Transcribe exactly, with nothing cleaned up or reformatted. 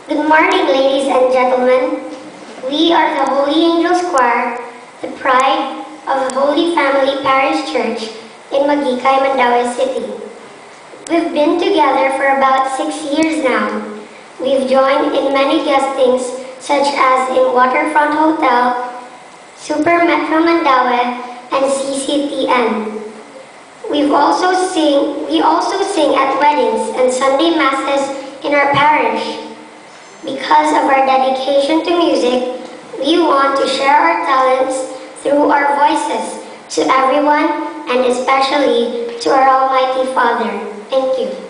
Good morning, ladies and gentlemen. We are the Holy Angels Choir, the pride of the Holy Family Parish Church in Magikay, Mandaue City. We've been together for about six years now. We've joined in many guestings such as in Waterfront Hotel, Super Metro Mandaue, and C C T N. We've also sing, we also sing at weddings and Sunday Masses in our parish. Because of our dedication to music, we want to share our talents through our voices to everyone and especially to our Almighty Father. Thank you.